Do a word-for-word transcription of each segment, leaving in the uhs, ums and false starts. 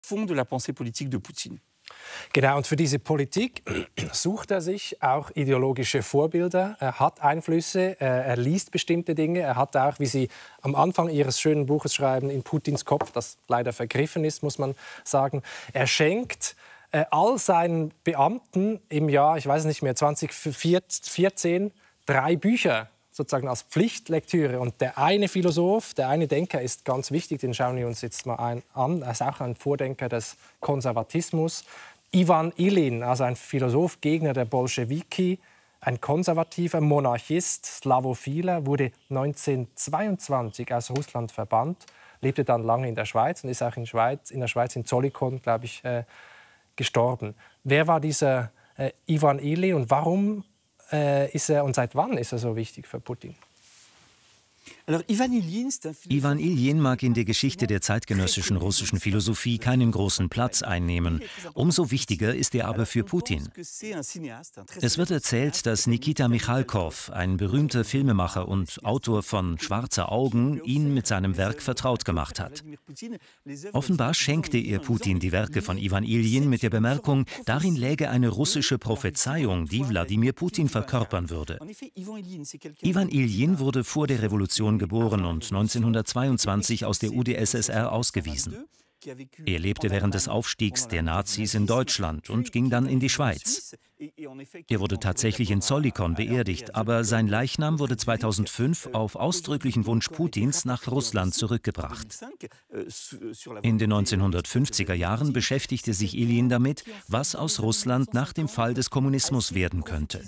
Fond de la pensée politique de Poutine. Genau, und für diese Politik sucht er sich auch ideologische Vorbilder. Er hat Einflüsse, er liest bestimmte Dinge. Er hat auch, wie Sie am Anfang Ihres schönen Buches schreiben, in Putins Kopf, das leider vergriffen ist, muss man sagen. Er schenkt äh, all seinen Beamten im Jahr, ich weiß nicht mehr, zwanzig vierzehn, drei Bücher sozusagen als Pflichtlektüre. Und der eine Philosoph, der eine Denker ist ganz wichtig, den schauen wir uns jetzt mal ein, an. Er ist auch ein Vordenker des Konservatismus. Iwan Ilyin, also ein Philosoph, Gegner der Bolschewiki, ein konservativer Monarchist, Slavophiler, wurde neunzehnhundertzweiundzwanzig aus Russland verbannt, lebte dann lange in der Schweiz und ist auch in, Schweiz, in der Schweiz, in Zollikon, glaube ich, äh, gestorben. Wer war dieser äh, Iwan Ilyin und warum äh, ist er und seit wann ist er so wichtig für Putin? Iwan Ilyin mag in der Geschichte der zeitgenössischen russischen Philosophie keinen großen Platz einnehmen. Umso wichtiger ist er aber für Putin. Es wird erzählt, dass Nikita Michalkow, ein berühmter Filmemacher und Autor von Schwarze Augen, ihn mit seinem Werk vertraut gemacht hat. Offenbar schenkte er Putin die Werke von Iwan Ilyin mit der Bemerkung, darin läge eine russische Prophezeiung, die Wladimir Putin verkörpern würde. Iwan Ilyin wurde vor der Revolution geboren und neunzehnhundertzweiundzwanzig aus der U d S S R ausgewiesen. Er lebte während des Aufstiegs der Nazis in Deutschland und ging dann in die Schweiz. Er wurde tatsächlich in Zollikon beerdigt, aber sein Leichnam wurde zweitausendfünf auf ausdrücklichen Wunsch Putins nach Russland zurückgebracht. In den neunzehnhundertfünfziger Jahren beschäftigte sich Ilyin damit, was aus Russland nach dem Fall des Kommunismus werden könnte.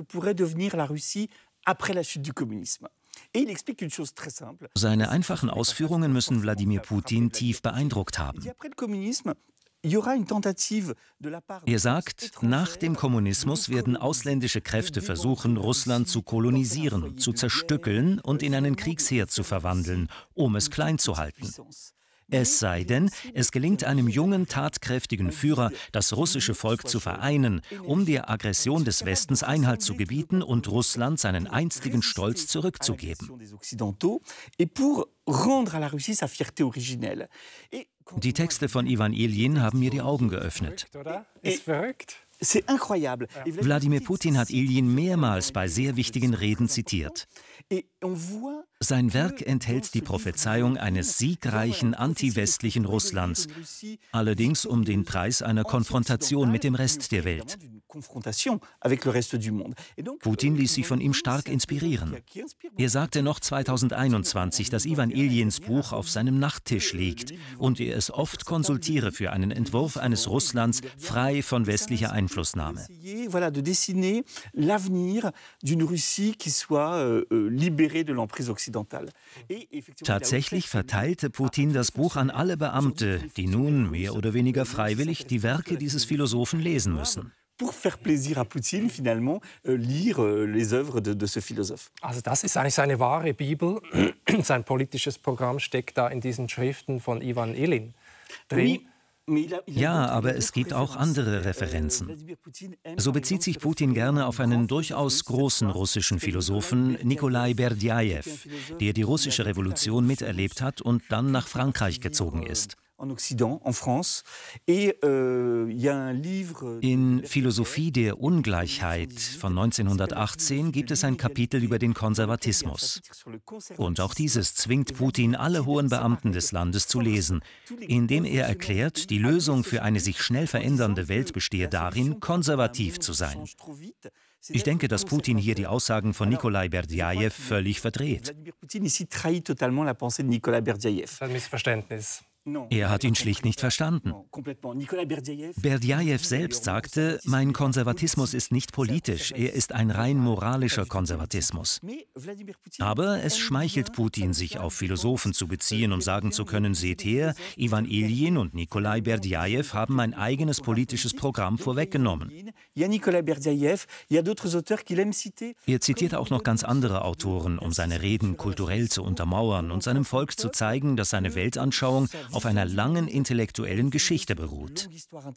Seine einfachen Ausführungen müssen Wladimir Putin tief beeindruckt haben. Er sagt, nach dem Kommunismus werden ausländische Kräfte versuchen, Russland zu kolonisieren, zu zerstückeln und in einen Kriegsherd zu verwandeln, um es klein zu halten. Es sei denn, es gelingt einem jungen, tatkräftigen Führer, das russische Volk zu vereinen, um der Aggression des Westens Einhalt zu gebieten und Russland seinen einstigen Stolz zurückzugeben. Die Texte von Iwan Ilyin haben mir die Augen geöffnet. Ist verrückt. Wladimir Putin hat Ilyin mehrmals bei sehr wichtigen Reden zitiert. Sein Werk enthält die Prophezeiung eines siegreichen antiwestlichen Russlands, allerdings um den Preis einer Konfrontation mit dem Rest der Welt. Putin ließ sich von ihm stark inspirieren. Er sagte noch zweitausendeinundzwanzig, dass Iwan Ilyins Buch auf seinem Nachttisch liegt und er es oft konsultiere für einen Entwurf eines Russlands frei von westlicher Einflussnahme. Tatsächlich verteilte Putin das Buch an alle Beamte, die nun mehr oder weniger freiwillig die Werke dieses Philosophen lesen müssen. Also das ist eigentlich seine wahre Bibel. Sein politisches Programm steckt da in diesen Schriften von Iwan Ilyin drin. Ja, aber es gibt auch andere Referenzen. So bezieht sich Putin gerne auf einen durchaus großen russischen Philosophen, Nikolai Berdjajew, der die russische Revolution miterlebt hat und dann nach Frankreich gezogen ist. In Philosophie der Ungleichheit von neunzehnhundertachtzehn gibt es ein Kapitel über den Konservatismus. Und auch dieses zwingt Putin, alle hohen Beamten des Landes zu lesen, indem er erklärt, die Lösung für eine sich schnell verändernde Welt bestehe darin, konservativ zu sein. Ich denke, dass Putin hier die Aussagen von Nikolai Berdjajew völlig verdreht. Ein Missverständnis. Er hat ihn schlicht nicht verstanden. Berdjajew selbst sagte, mein Konservatismus ist nicht politisch, er ist ein rein moralischer Konservatismus. Aber es schmeichelt Putin, sich auf Philosophen zu beziehen und sagen zu können, seht her, Iwan Ilyin und Nikolai Berdjajew haben ein eigenes politisches Programm vorweggenommen. Er zitiert auch noch ganz andere Autoren, um seine Reden kulturell zu untermauern und seinem Volk zu zeigen, dass seine Weltanschauung auf einer langen intellektuellen Geschichte beruht.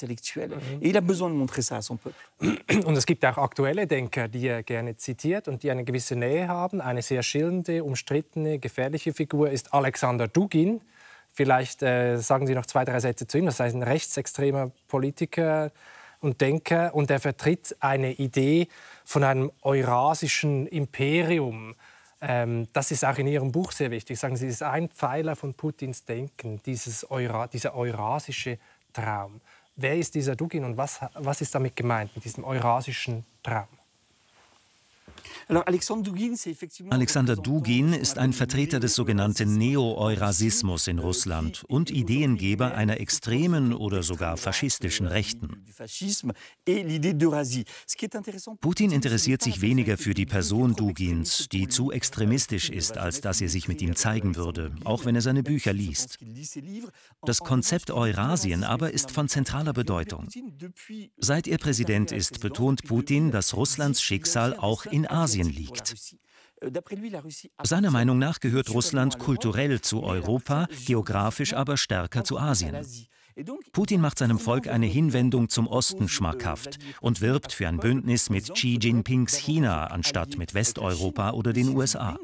Und es gibt auch aktuelle Denker, die er gerne zitiert und die eine gewisse Nähe haben. Eine sehr schillernde, umstrittene, gefährliche Figur ist Alexander Dugin, Vielleicht äh, sagen Sie noch zwei, drei Sätze zu ihm. Das ist ein rechtsextremer Politiker und Denker. Und er vertritt eine Idee von einem eurasischen Imperium. Ähm, das ist auch in Ihrem Buch sehr wichtig. Sagen Sie, es ist ein Pfeiler von Putins Denken, dieses Eura, dieser eurasische Traum. Wer ist dieser Dugin und was, was ist damit gemeint, mit diesem eurasischen Traum? Alexander Dugin ist ein Vertreter des sogenannten Neo-Eurasismus in Russland und Ideengeber einer extremen oder sogar faschistischen Rechten. Putin interessiert sich weniger für die Person Dugins, die zu extremistisch ist, als dass er sich mit ihm zeigen würde, auch wenn er seine Bücher liest. Das Konzept Eurasien aber ist von zentraler Bedeutung. Seit er Präsident ist, betont Putin, dass Russlands Schicksal auch in Asien liegt. Seiner Meinung nach gehört Russland kulturell zu Europa, geografisch aber stärker zu Asien. Putin macht seinem Volk eine Hinwendung zum Osten schmackhaft und wirbt für ein Bündnis mit Xi Jinpings China anstatt mit Westeuropa oder den U S A.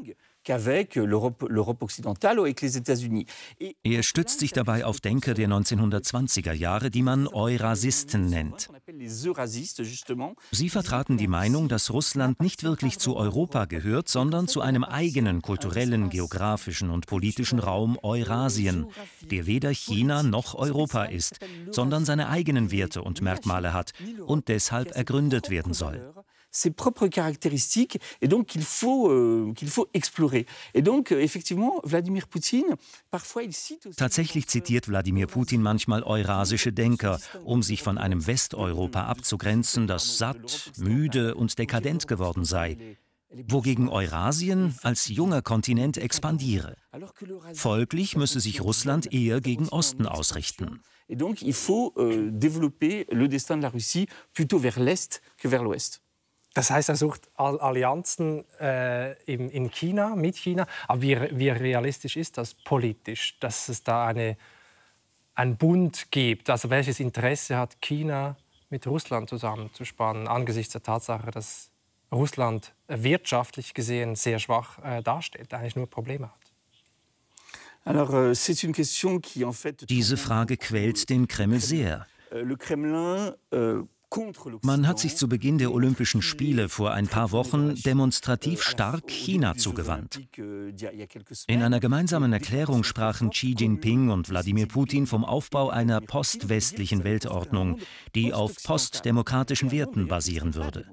Er stützt sich dabei auf Denker der neunzehnhundertzwanziger Jahre, die man Eurasisten nennt. Sie vertraten die Meinung, dass Russland nicht wirklich zu Europa gehört, sondern zu einem eigenen kulturellen, geografischen und politischen Raum Eurasien, der weder China noch Europa ist, sondern seine eigenen Werte und Merkmale hat und deshalb ergründet werden soll. Ses propres caractéristiques et donc qu'il faut, euh, qu'il faut explorer. Et donc, effectivement, Wladimir Poutine, parfois il cite aussi... Tatsächlich zitiert Wladimir Putin manchmal eurasische Denker, um sich von einem Westeuropa abzugrenzen, das satt, müde und dekadent geworden sei, wogegen Eurasien als junger Kontinent expandiere. Folglich müsse sich Russland eher gegen Osten ausrichten. Et donc, il faut euh, développer le destin de la Russie plutôt vers l'Est que vers l'Ouest. Das heißt, er sucht Allianzen äh, in, in China, mit China. Aber wie, wie realistisch ist das politisch, dass es da eine, einen Bund gibt? Also welches Interesse hat China, mit Russland zusammenzuspannen, angesichts der Tatsache, dass Russland wirtschaftlich gesehen sehr schwach äh, dasteht, eigentlich nur Probleme hat? Alors, c'est une question qui, en fait, Diese Frage quält den Kreml sehr. Le Kremlin, euh, Man hat sich zu Beginn der Olympischen Spiele vor ein paar Wochen demonstrativ stark China zugewandt. In einer gemeinsamen Erklärung sprachen Xi Jinping und Wladimir Putin vom Aufbau einer postwestlichen Weltordnung, die auf postdemokratischen Werten basieren würde.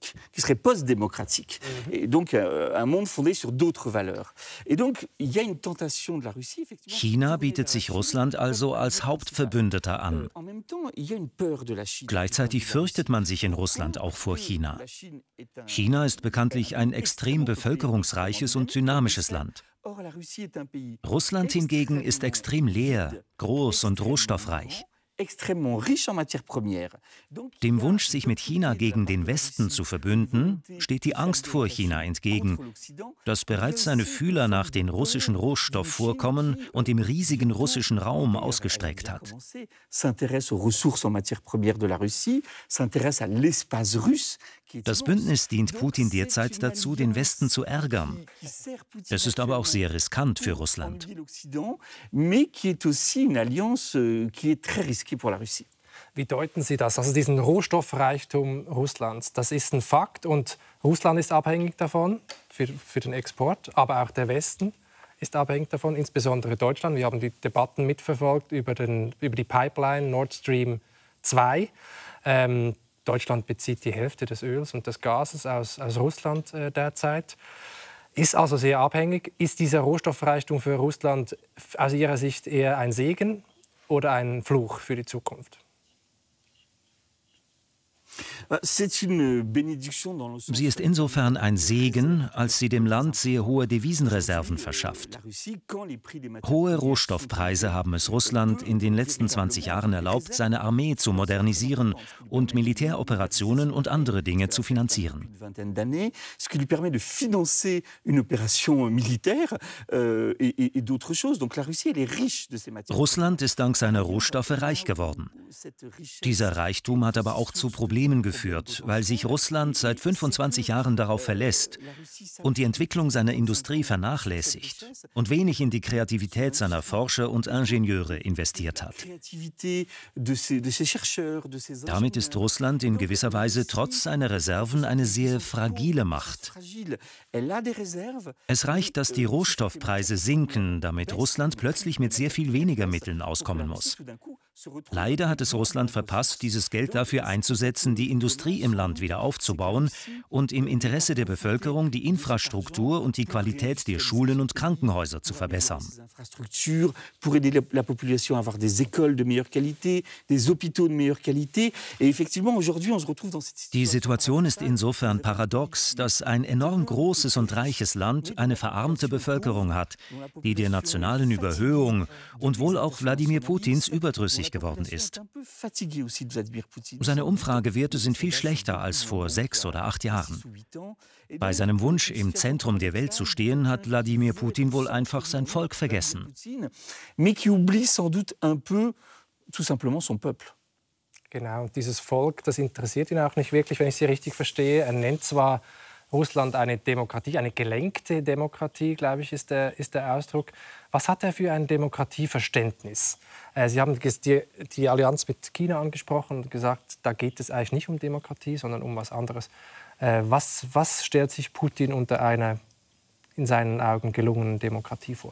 China bietet sich Russland also als Hauptverbündeter an. Gleichzeitig fürchtet man sich in Russland auch vor China. China ist bekanntlich ein extrem bevölkerungsreiches und dynamisches Land. Russland hingegen ist extrem leer, groß und rohstoffreich. Dem Wunsch, sich mit China gegen den Westen zu verbünden, steht die Angst vor China entgegen, das bereits seine Fühler nach den russischen Rohstoffvorkommen und dem riesigen russischen Raum ausgestreckt hat. Das Bündnis dient Putin derzeit dazu, den Westen zu ärgern. Es ist aber auch sehr riskant für Russland. Wie deuten Sie das? Also diesen Rohstoffreichtum Russlands, das ist ein Fakt und Russland ist abhängig davon für, für den Export, aber auch der Westen ist abhängig davon, insbesondere Deutschland. Wir haben die Debatten mitverfolgt über, den, über die Pipeline Nord Stream zwei. Ähm, Deutschland bezieht die Hälfte des Öls und des Gases aus, aus Russland äh, derzeit. Ist also sehr abhängig. Ist dieser Rohstoffreichtum für Russland aus Ihrer Sicht eher ein Segen oder ein Fluch für die Zukunft? Sie ist insofern ein Segen, als sie dem Land sehr hohe Devisenreserven verschafft. Hohe Rohstoffpreise haben es Russland in den letzten zwanzig Jahren erlaubt, seine Armee zu modernisieren und Militäroperationen und andere Dinge zu finanzieren. Russland ist dank seiner Rohstoffe reich geworden. Dieser Reichtum hat aber auch zu Problemen geführt, weil sich Russland seit fünfundzwanzig Jahren darauf verlässt und die Entwicklung seiner Industrie vernachlässigt und wenig in die Kreativität seiner Forscher und Ingenieure investiert hat. Damit ist Russland in gewisser Weise trotz seiner Reserven eine sehr fragile Macht. Es reicht, dass die Rohstoffpreise sinken, damit Russland plötzlich mit sehr viel weniger Mitteln auskommen muss. Leider hat es Russland verpasst, dieses Geld dafür einzusetzen, die Industrie im Land wieder aufzubauen und im Interesse der Bevölkerung die Infrastruktur und die Qualität der Schulen und Krankenhäuser zu verbessern. Die Situation ist insofern paradox, dass ein enorm großes und reiches Land eine verarmte Bevölkerung hat, die der nationalen Überhöhung und wohl auch Wladimir Putins überdrüssig geworden ist. Seine Umfragewerte sind viel schlechter als vor sechs oder acht Jahren. Bei seinem Wunsch, im Zentrum der Welt zu stehen, hat Wladimir Putin wohl einfach sein Volk vergessen. Genau, und dieses Volk, das interessiert ihn auch nicht wirklich, wenn ich Sie richtig verstehe. Er nennt zwar Russland eine Demokratie, eine gelenkte Demokratie, glaube ich, ist der, ist der Ausdruck. Was hat er für ein Demokratieverständnis? Äh, Sie haben die, die Allianz mit China angesprochen und gesagt, da geht es eigentlich nicht um Demokratie, sondern um was anderes. Äh, was, was stellt sich Putin unter einer in seinen Augen gelungenen Demokratie vor?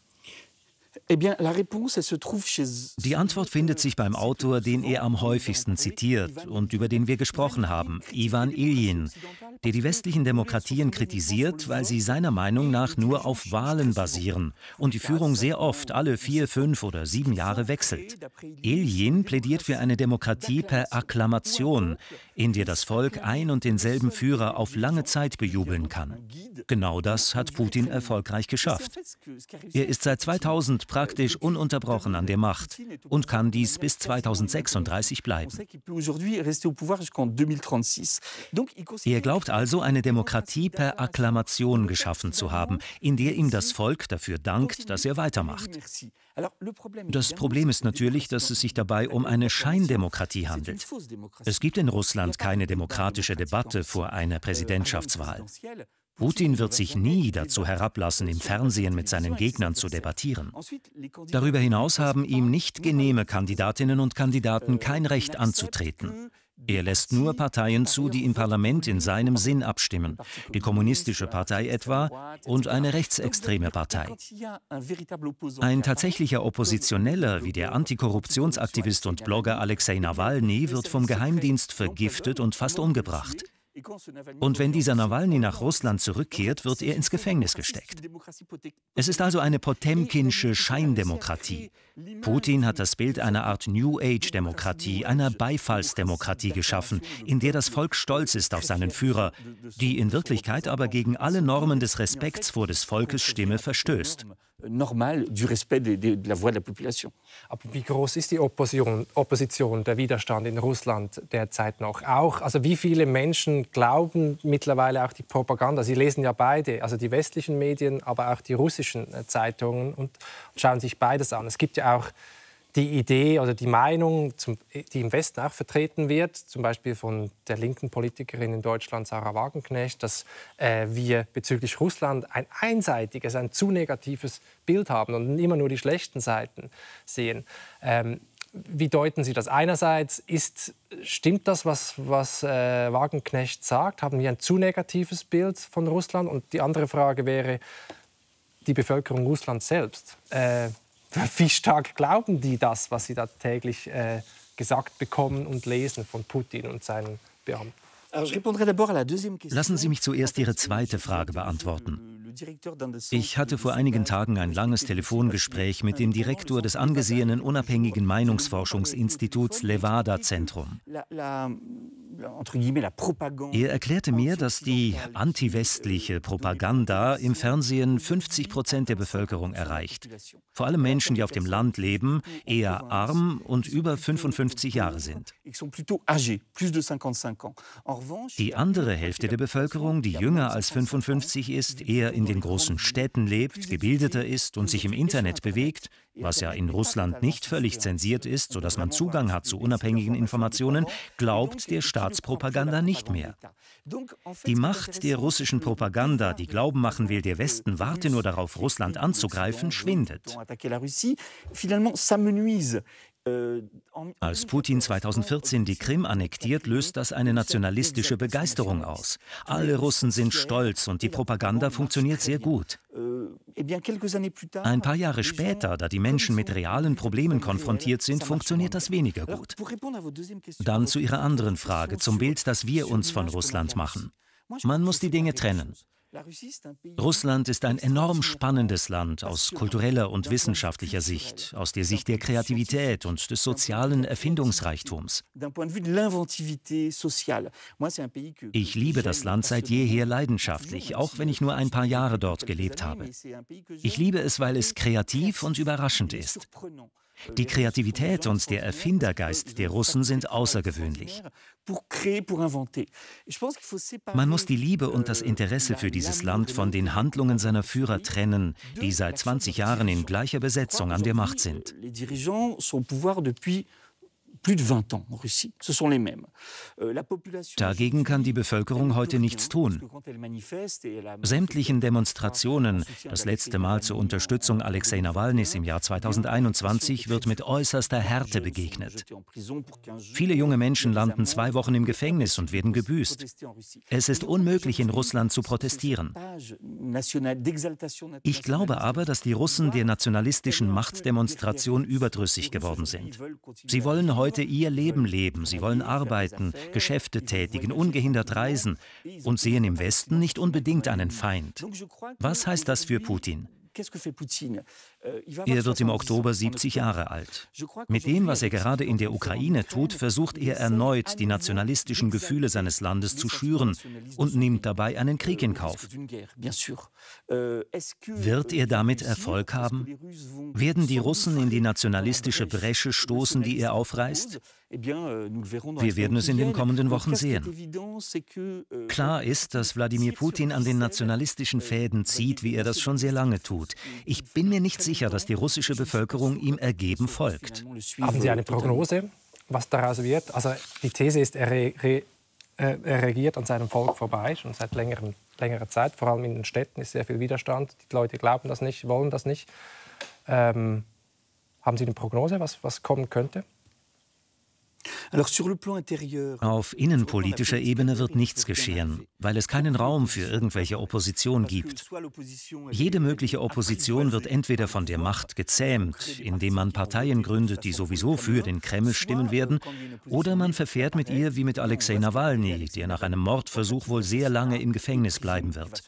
Die Antwort findet sich beim Autor, den er am häufigsten zitiert und über den wir gesprochen haben, Iwan Iljin, der die westlichen Demokratien kritisiert, weil sie seiner Meinung nach nur auf Wahlen basieren und die Führung sehr oft alle vier, fünf oder sieben Jahre wechselt. Iljin plädiert für eine Demokratie per Akklamation, in der das Volk ein und denselben Führer auf lange Zeit bejubeln kann. Genau das hat Putin erfolgreich geschafft. Er ist seit zweitausend praktisch ununterbrochen an der Macht und kann dies bis zweitausendsechsunddreißig bleiben. Er glaubt also, eine Demokratie per Akklamation geschaffen zu haben, in der ihm das Volk dafür dankt, dass er weitermacht. Das Problem ist natürlich, dass es sich dabei um eine Scheindemokratie handelt. Es gibt in Russland keine demokratische Debatte vor einer Präsidentschaftswahl. Putin wird sich nie dazu herablassen, im Fernsehen mit seinen Gegnern zu debattieren. Darüber hinaus haben ihm nicht genehme Kandidatinnen und Kandidaten kein Recht anzutreten. Er lässt nur Parteien zu, die im Parlament in seinem Sinn abstimmen, die Kommunistische Partei etwa und eine rechtsextreme Partei. Ein tatsächlicher Oppositioneller wie der Antikorruptionsaktivist und Blogger Alexei Nawalny wird vom Geheimdienst vergiftet und fast umgebracht. Und wenn dieser Nawalny nach Russland zurückkehrt, wird er ins Gefängnis gesteckt. Es ist also eine potemkinsche Scheindemokratie. Putin hat das Bild einer Art New Age-Demokratie, einer Beifallsdemokratie geschaffen, in der das Volk stolz ist auf seinen Führer, die in Wirklichkeit aber gegen alle Normen des Respekts vor des Volkes Stimme verstößt. Normal du respect de, de, de la voix de la population. Aber wie groß ist die Opposition, Opposition, der Widerstand in Russland derzeit noch? Auch, also wie viele Menschen glauben mittlerweile auch die Propaganda? Sie lesen ja beide, also die westlichen Medien, aber auch die russischen Zeitungen und schauen sich beides an. Es gibt ja auch die Idee oder die Meinung, zum, die im Westen auch vertreten wird, zum Beispiel von der linken Politikerin in Deutschland, Sarah Wagenknecht, dass äh, wir bezüglich Russland ein einseitiges, ein zu negatives Bild haben und immer nur die schlechten Seiten sehen. Ähm, wie deuten Sie das? Einerseits ist, stimmt das, was, was äh, Wagenknecht sagt? Haben wir ein zu negatives Bild von Russland? Und die andere Frage wäre die Bevölkerung Russlands selbst. Äh, Wie stark glauben die das, was sie da täglich äh, gesagt bekommen und lesen von Putin und seinen Beamten? Lassen Sie mich zuerst Ihre zweite Frage beantworten. Ich hatte vor einigen Tagen ein langes Telefongespräch mit dem Direktor des angesehenen unabhängigen Meinungsforschungsinstituts Levada-Zentrum. Er erklärte mir, dass die antiwestliche Propaganda im Fernsehen fünfzig Prozent der Bevölkerung erreicht. Vor allem Menschen, die auf dem Land leben, eher arm und über fünfundfünfzig Jahre sind. Die andere Hälfte der Bevölkerung, die jünger als fünfundfünfzig ist, eher in den großen Städten lebt, gebildeter ist und sich im Internet bewegt, was ja in Russland nicht völlig zensiert ist, sodass man Zugang hat zu unabhängigen Informationen, glaubt der Staatspropaganda nicht mehr. Die Macht der russischen Propaganda, die glauben machen will, der Westen warte nur darauf, Russland anzugreifen, schwindet. Als Putin zweitausendvierzehn die Krim annektiert, löst das eine nationalistische Begeisterung aus. Alle Russen sind stolz und die Propaganda funktioniert sehr gut. Ein paar Jahre später, da die Menschen mit realen Problemen konfrontiert sind, funktioniert das weniger gut. Dann zu Ihrer anderen Frage, zum Bild, das wir uns von Russland machen. Man muss die Dinge trennen. Russland ist ein enorm spannendes Land aus kultureller und wissenschaftlicher Sicht, aus der Sicht der Kreativität und des sozialen Erfindungsreichtums. Ich liebe das Land seit jeher leidenschaftlich, auch wenn ich nur ein paar Jahre dort gelebt habe. Ich liebe es, weil es kreativ und überraschend ist. Die Kreativität und der Erfindergeist der Russen sind außergewöhnlich. Man muss die Liebe und das Interesse für dieses Land von den Handlungen seiner Führer trennen, die seit zwanzig Jahren in gleicher Besetzung an der Macht sind. Dagegen kann die Bevölkerung heute nichts tun. Sämtlichen Demonstrationen, das letzte Mal zur Unterstützung Alexei Nawalnys im Jahr zweitausendeinundzwanzig, wird mit äußerster Härte begegnet. Viele junge Menschen landen zwei Wochen im Gefängnis und werden gebüßt. Es ist unmöglich, in Russland zu protestieren. Ich glaube aber, dass die Russen der nationalistischen Machtdemonstration überdrüssig geworden sind. Sie wollen heute ihr Leben leben, sie wollen arbeiten, Geschäfte tätigen, ungehindert reisen und sehen im Westen nicht unbedingt einen Feind. Was heißt das für Putin? Er wird im Oktober siebzig Jahre alt. Mit dem, was er gerade in der Ukraine tut, versucht er erneut, die nationalistischen Gefühle seines Landes zu schüren und nimmt dabei einen Krieg in Kauf. Wird er damit Erfolg haben? Werden die Russen in die nationalistische Bresche stoßen, die er aufreißt? Wir werden es in den kommenden Wochen sehen. Klar ist, dass Wladimir Putin an den nationalistischen Fäden zieht, wie er das schon sehr lange tut. Ich bin mir nicht sicher, dass die russische Bevölkerung ihm ergeben folgt. Haben Sie eine Prognose, was daraus wird? Also die These ist, er, re, re, äh, er regiert an seinem Volk vorbei, schon seit längerem, längerer Zeit. Vor allem in den Städten ist sehr viel Widerstand. Die Leute glauben das nicht, wollen das nicht. Ähm, haben Sie eine Prognose, was, was kommen könnte? Auf innenpolitischer Ebene wird nichts geschehen, weil es keinen Raum für irgendwelche Opposition gibt. Jede mögliche Opposition wird entweder von der Macht gezähmt, indem man Parteien gründet, die sowieso für den Kreml stimmen werden, oder man verfährt mit ihr wie mit Alexei Nawalny, der nach einem Mordversuch wohl sehr lange im Gefängnis bleiben wird.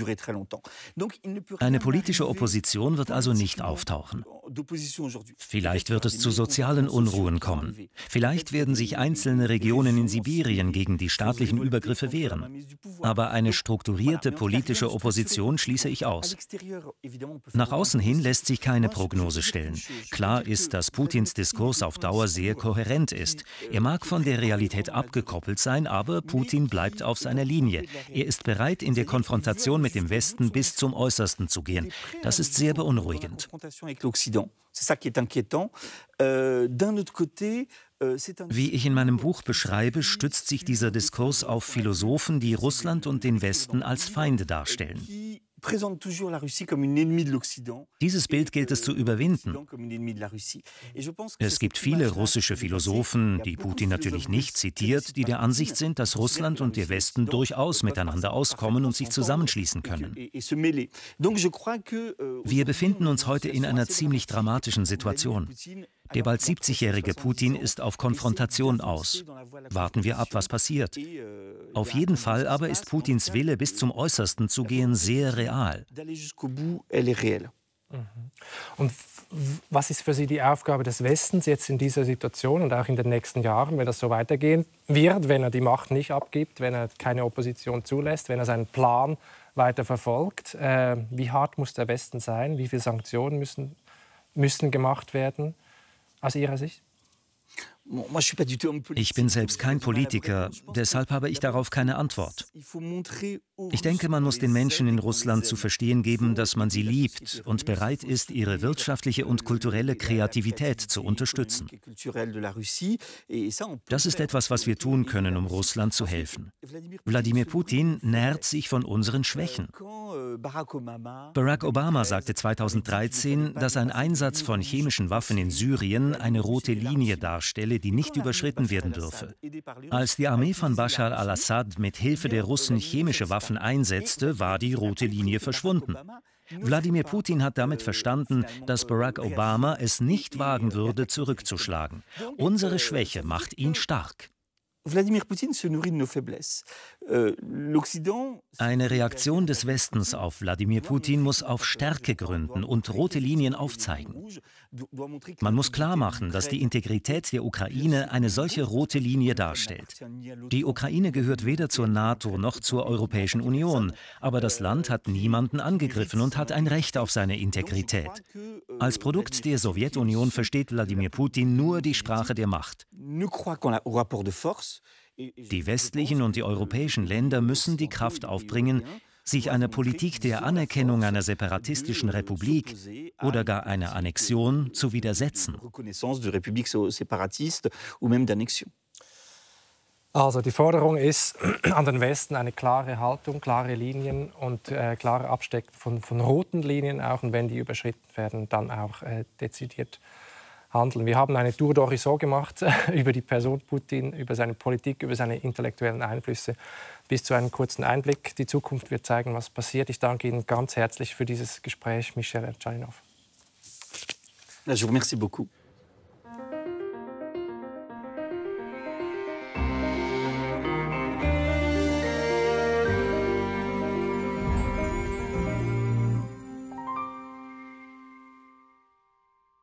Eine politische Opposition wird also nicht auftauchen. Vielleicht wird es zu sozialen Unruhen kommen. Vielleicht werden sich einzelne Regionen in Sibirien gegen die staatlichen Übergriffe wehren. Aber eine strukturierte politische Opposition schließe ich aus. Nach außen hin lässt sich keine Prognose stellen. Klar ist, dass Putins Diskurs auf Dauer sehr kohärent ist. Er mag von der Realität abgekoppelt sein, aber Putin bleibt auf seiner Linie. Er ist bereit, in der Konfrontation mit dem Westen bis zum Äußersten zu gehen. Das ist sehr beunruhigend. Wie ich in meinem Buch beschreibe, stützt sich dieser Diskurs auf Philosophen, die Russland und den Westen als Feinde darstellen. Dieses Bild gilt es zu überwinden. Es gibt viele russische Philosophen, die Putin natürlich nicht zitiert, die der Ansicht sind, dass Russland und der Westen durchaus miteinander auskommen und sich zusammenschließen können. Wir befinden uns heute in einer ziemlich dramatischen Situation. Der bald siebzigjährige Putin ist auf Konfrontation aus. Warten wir ab, was passiert. Auf jeden Fall aber ist Putins Wille, bis zum Äußersten zu gehen, sehr real. Und was ist für Sie die Aufgabe des Westens jetzt in dieser Situation und auch in den nächsten Jahren, wenn das so weitergehen wird, wenn er die Macht nicht abgibt, wenn er keine Opposition zulässt, wenn er seinen Plan weiter verfolgt? Äh, wie hart muss der Westen sein? Wie viele Sanktionen müssen müssen gemacht werden, aus Ihrer Sicht? Ich bin selbst kein Politiker, deshalb habe ich darauf keine Antwort. Ich denke, man muss den Menschen in Russland zu verstehen geben, dass man sie liebt und bereit ist, ihre wirtschaftliche und kulturelle Kreativität zu unterstützen. Das ist etwas, was wir tun können, um Russland zu helfen. Wladimir Putin nährt sich von unseren Schwächen. Barack Obama sagte zweitausenddreizehn, dass ein Einsatz von chemischen Waffen in Syrien eine rote Linie darstelle, die nicht überschritten werden dürfe. Als die Armee von Bashar al-Assad mit Hilfe der Russen chemische Waffen einsetzte, war die rote Linie verschwunden. Wladimir Putin hat damit verstanden, dass Barack Obama es nicht wagen würde, zurückzuschlagen. Unsere Schwäche macht ihn stark. Eine Reaktion des Westens auf Wladimir Putin muss auf Stärke gründen und rote Linien aufzeigen. Man muss klarmachen, dass die Integrität der Ukraine eine solche rote Linie darstellt. Die Ukraine gehört weder zur NATO noch zur Europäischen Union, aber das Land hat niemanden angegriffen und hat ein Recht auf seine Integrität. Als Produkt der Sowjetunion versteht Wladimir Putin nur die Sprache der Macht. Die westlichen und die europäischen Länder müssen die Kraft aufbringen, sich einer Politik der Anerkennung einer separatistischen Republik oder gar einer Annexion zu widersetzen. Also die Forderung ist an den Westen eine klare Haltung, klare Linien und äh, klare Abstecken von, von roten Linien auch. Und wenn die überschritten werden, dann auch äh, dezidiert handeln. Wir haben eine Tour d'Horizon gemacht über die Person Putin, über seine Politik, über seine intellektuellen Einflüsse, bis zu einem kurzen Einblick. Die Zukunft wird zeigen, was passiert. Ich danke Ihnen ganz herzlich für dieses Gespräch, Michel Tscharinow. Je vous remercie beaucoup.